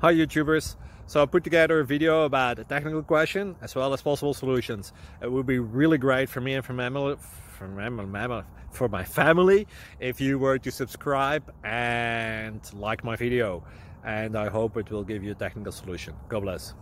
Hi YouTubers! So I put together a video about a technical question as well as possible solutions. It would be really great for me and for my family if you were to subscribe and like my video, and I hope it will give you a technical solution. God bless.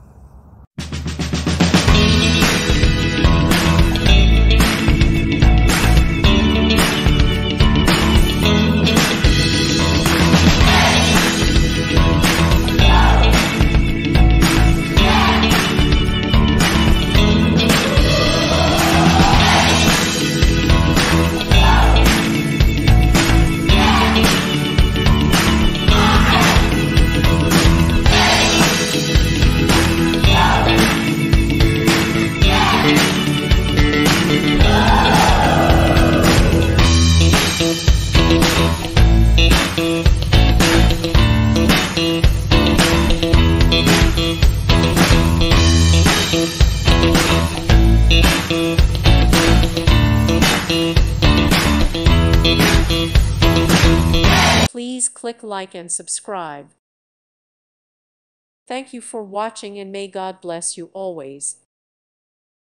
Please click like and subscribe. Thank you for watching, and may God bless you always.